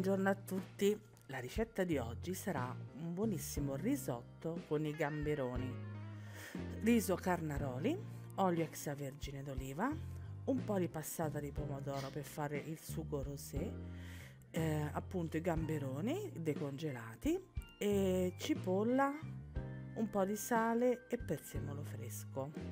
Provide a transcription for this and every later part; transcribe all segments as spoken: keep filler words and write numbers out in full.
Buongiorno a tutti, la ricetta di oggi sarà un buonissimo risotto con i gamberoni. Riso carnaroli, olio extravergine d'oliva, un po' di passata di pomodoro per fare il sugo rosé, eh, appunto i gamberoni decongelati, e cipolla, un po' di sale e prezzemolo fresco.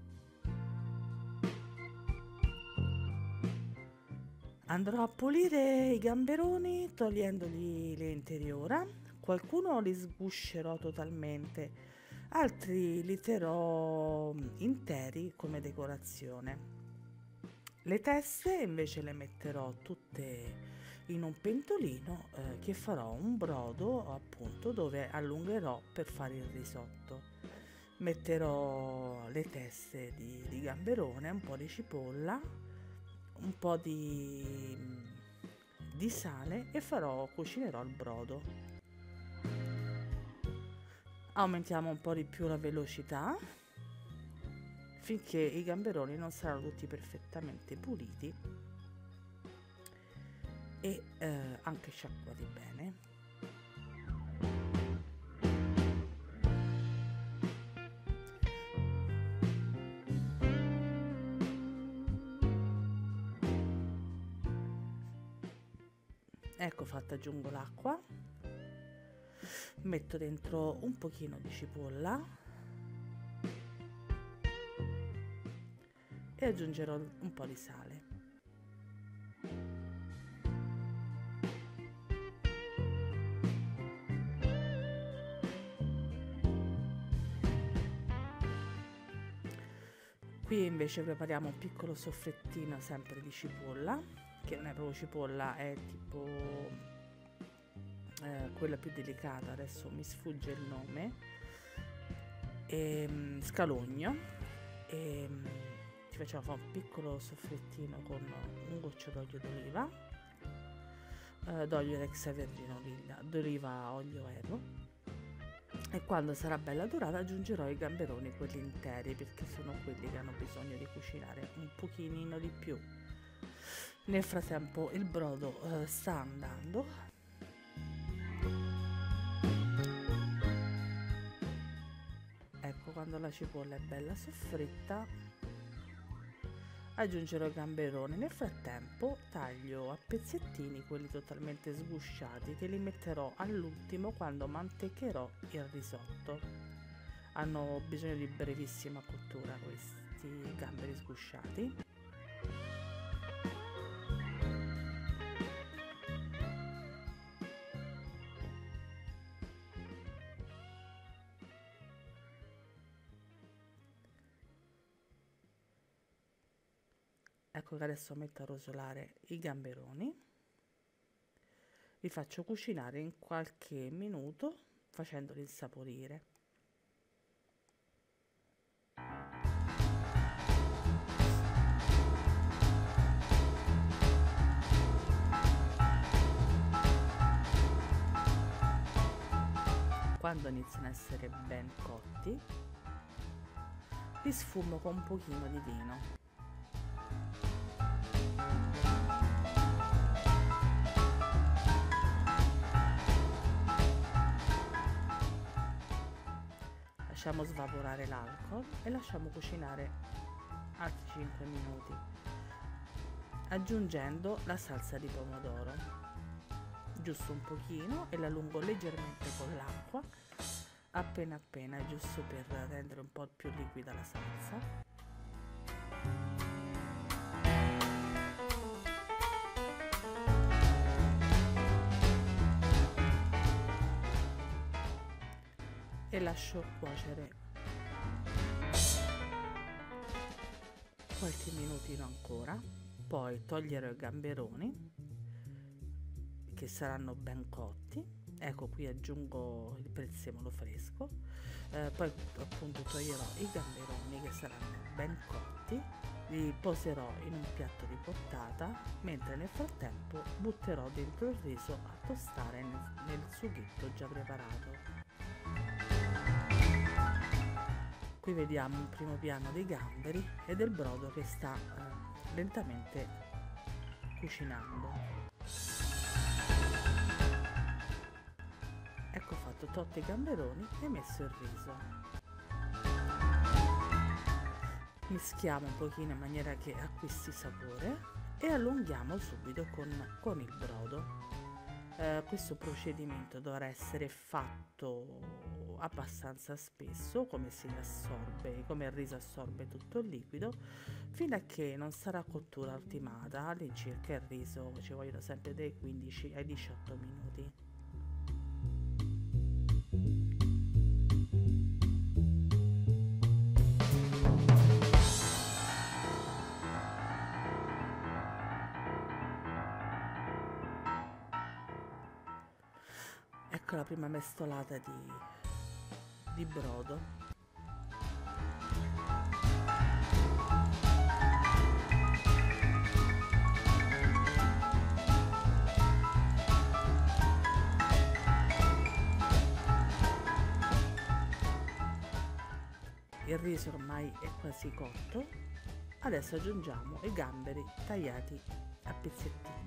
Andrò a pulire i gamberoni togliendogli l'interiora, qualcuno li sguscerò totalmente, altri li terrò interi come decorazione. Le teste invece le metterò tutte in un pentolino eh, che farò un brodo appunto dove allungherò per fare il risotto. Metterò le teste di, di gamberone, un po' di cipolla, un po' di, di sale e farò cucinerò il brodo. Aumentiamo un po' di più la velocità finché i gamberoni non saranno tutti perfettamente puliti e eh, anche sciacquati bene. Ecco fatta, aggiungo l'acqua, metto dentro un pochino di cipolla e aggiungerò un po' di sale. Qui invece prepariamo un piccolo soffrettino sempre di cipolla, che non è proprio cipolla, è tipo eh, quella più delicata, adesso mi sfugge il nome, e, um, scalogno, e um, ci facciamo fare un piccolo soffrettino con un goccio d'olio d'oliva, eh, d'olio extravergine d'oliva, olio vero, e quando sarà bella dorata aggiungerò i gamberoni, quelli interi, perché sono quelli che hanno bisogno di cucinare un pochino di più. Nel frattempo il brodo eh, sta andando. Ecco, quando la cipolla è bella soffritta aggiungerò i gamberoni. Nel frattempo taglio a pezzettini quelli totalmente sgusciati, che li metterò all'ultimo quando mantecherò il risotto. Hanno bisogno di brevissima cottura questi gamberi sgusciati. Ecco che adesso metto a rosolare i gamberoni, li faccio cucinare in qualche minuto facendoli insaporire. Quando iniziano a essere ben cotti, li sfumo con un pochino di vino. Lasciamo svaporare l'alcol e lasciamo cucinare altri cinque minuti, aggiungendo la salsa di pomodoro, giusto un pochino, e l'allungo leggermente con l'acqua, appena appena, giusto per rendere un po' più liquida la salsa. E lascio cuocere qualche minutino ancora, poi toglierò i gamberoni che saranno ben cotti. Ecco, qui aggiungo il prezzemolo fresco, eh, poi appunto toglierò i gamberoni che saranno ben cotti, li poserò in un piatto di portata, mentre nel frattempo butterò dentro il riso a tostare nel, nel sughetto già preparato. Qui vediamo un primo piano dei gamberi e del brodo che sta eh, lentamente cucinando. fatto, tolto i gamberoni e messo il riso. Mischiamo un pochino in maniera che acquisti sapore e allunghiamo subito con, con il brodo. Eh, questo procedimento dovrà essere fatto abbastanza spesso, come si assorbe, come il riso assorbe tutto il liquido, fino a che non sarà cottura ultimata. All'incirca il riso ci vogliono sempre dai quindici ai diciotto minuti. Ecco la prima mestolata di, di brodo. Il riso ormai è quasi cotto. Adesso aggiungiamo i gamberi tagliati a pezzettini.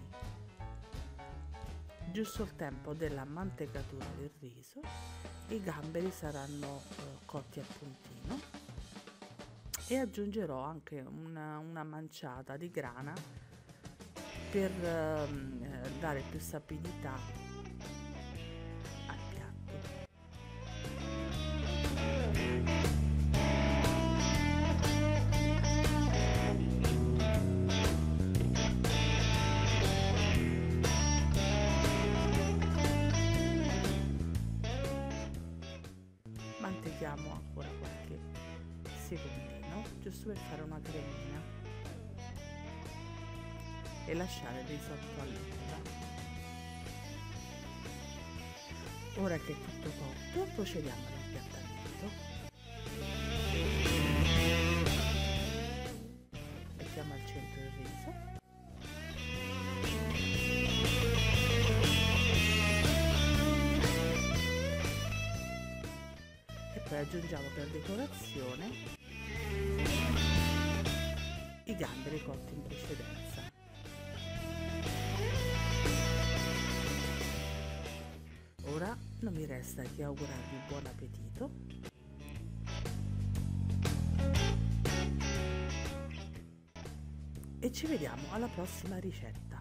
Giusto il tempo della mantecatura del riso, i gamberi saranno eh, cotti a puntino e aggiungerò anche una, una manciata di grana per eh, dare più sapidità al piatto. Manteghiamo ancora qualche secondino, giusto per fare una cremina e lasciare il risotto all'ombra. Ora che è tutto cotto, procediamo all'impiattamento. Mettiamo al centro il riso. Poi aggiungiamo per decorazione i gamberi cotti in precedenza. Ora non mi resta che augurarvi buon appetito e ci vediamo alla prossima ricetta.